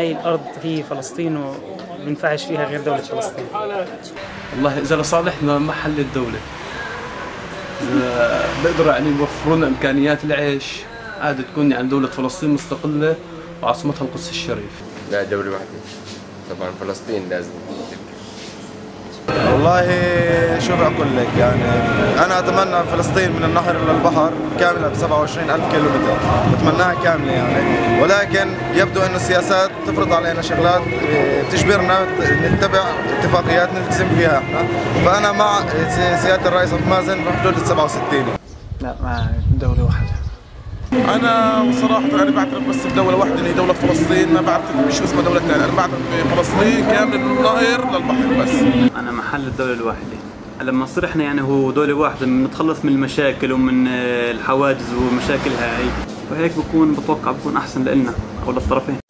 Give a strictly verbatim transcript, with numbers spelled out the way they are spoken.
هاي الأرض هي فلسطين وما بينفعش فيها غير دولة فلسطين. والله إذا لصالحنا ما حل الدولة، إذا بيقدروا يعني يوفروا لنا إمكانيات العيش عاد تكون يعني دولة فلسطين مستقلة وعاصمتها القدس الشريف. لا، دولة واحدة طبعا، فلسطين لازم. والله شو بقول لك، يعني أنا أتمنى فلسطين من النهر للبحر كاملة ب سبعة وعشرين ألف كيلومتر، بتمناها كاملة يعني، ولكن يبدو أن السياسات تفرض علينا شغلات بتجبرنا نتبع اتفاقيات نلتزم فيها احنا، فأنا مع سيادة الرئيس أبو مازن بحدود ال سبعة وستين. لا، مع دولة واحدة. أنا صراحة أنا بعترف بس بدولة واحدة اللي هي دولة فلسطين، ما بعترف بشو اسمها دولة ثانية، أنا بعترف بفلسطين كاملة من النهر للبحر بس. أنا محل الدولة الواحدة، لما نصير احنا يعني هو دولة واحدة بنتخلص من المشاكل ومن الحواجز ومشاكلها هي، فهيك بكون بتوقع بكون أحسن لنا أو للطرفين.